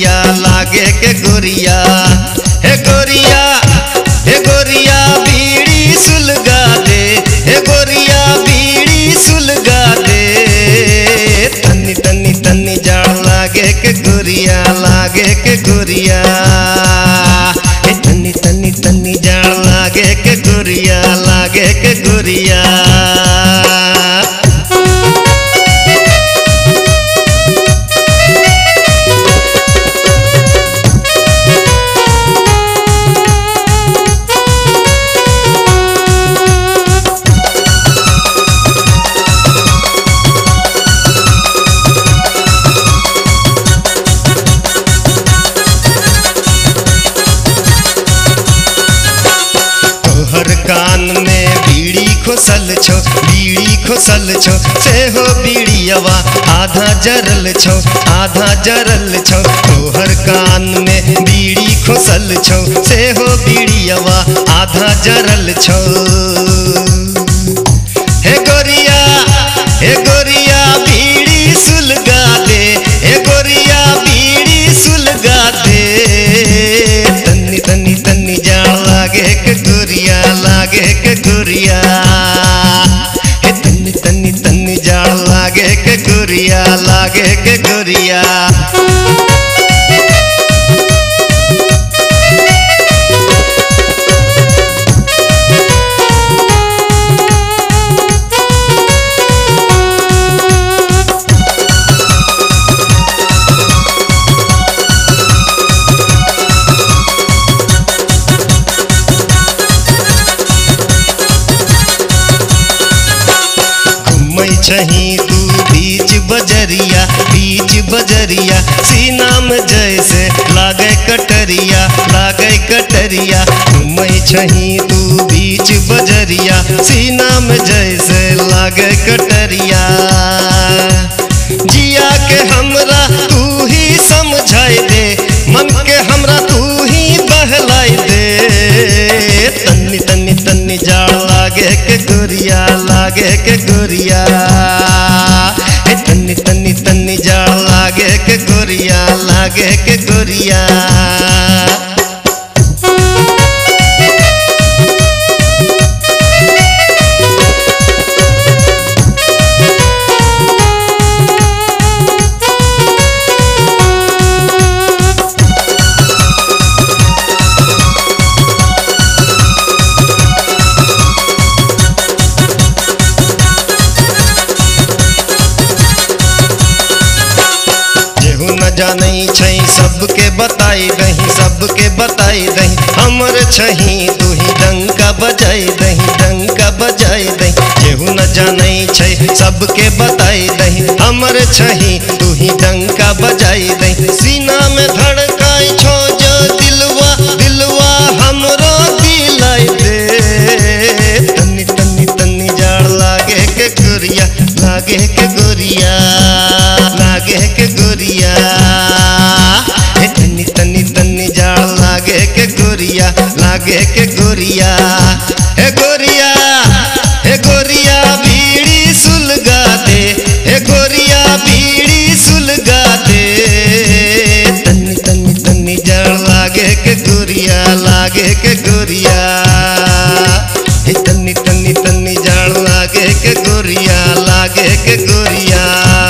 गोरिया लागे के गोरिया। हे गोरिया, हे गोरिया बीड़ी सुलगा दे, हे गोरिया बीड़ी सुलगा दे। तन्नी तन्नी तन्नी जाड़ लागे के गोरिया लागे के गोरिया। हे तन्नी तन्नी तन्नी जाड़ लागे के गोरिया लागे के गोरिया। कान में बीड़ी खोसल छो, बीड़ी खोसल छो से हो बीड़ियवा आधा जरल छो, आधा जरल छो। तोहर कान में बीड़ी खोसल छो से हो बीड़ियवा आधा जरल छो। हे गोरिया, हे गोरिया बीड़ी सुलगा दे, हे गोरिया बीड़ी सुलगा दे। तन्नी तन्नी तन्नी जाड़ लागे के गोरिया लागे के गोरिया। हे तन्नी तन्नी तन्नी जाड़ लागे के गोरिया लागे के गोरिया। छही तू बीच बजरिया, बीच बजरिया सीना में जैसे लागे कटरिया, लागे कटरिया। घूमै छही तू बीच बजरिया सीना में जैसे लागे कटरिया। जिया के हमरा तू ही समझाई दे, मन के हमरा तू ही बहलाई दे। तन्नी तन्नी तन्नी जाड़ लागे के गोरिया लागे के गोरिया। हे तन्नी तन्नी तन्नी जाड़ लागे के गोरिया लागे के गोरिया। जानै छै सबके बताई दही, सबके बताई दही। हमर छही तू ही डंका बजाई दही, डंका बजाई दही। केहू न जानै छै सबके बताई दही, हमर छही तू ही डंका बजाई दही। सीना में धड़काई छो जो दिलवा, दिलवा हमरो दिलाई दे। तन्नी तन्नी तन्नी जाड़ लागे के गोरिया लागे के गोरिया लागे के गोरिया। हे तन्नी तन्नी तन्नी जाड़ लागे के गोरिया लागे के गोरिया। हे गोरिया, हे गोरिया बीड़ी सुलगा दे, हे गोरिया बीड़ी सुलगा दे। तन्नी तन्नी तन्नी जाड़ लागे के गोरिया लागे के गोरिया। हे तन्नी तन्नी तन्नी जाड़ लागे के गोरिया लागे के गोरिया।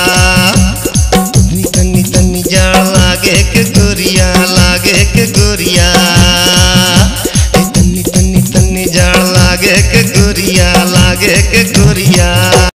तन्नी तन्नी जाड़ लागे के गोरिया लागे के गोरिया। हे तन्नी तन्नी तन्नी जाड़ लागे के गोरिया लागे के गोरिया।